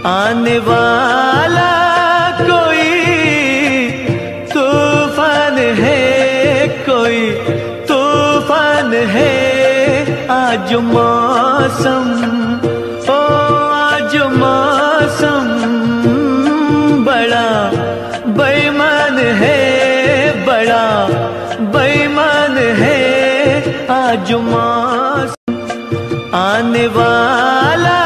आने वाला कोई तूफान है, कोई तूफान है। आज मौसम, ओ आज मौसम बड़ा बेईमान है, बड़ा बेईमान है। आज मौसम आने वाला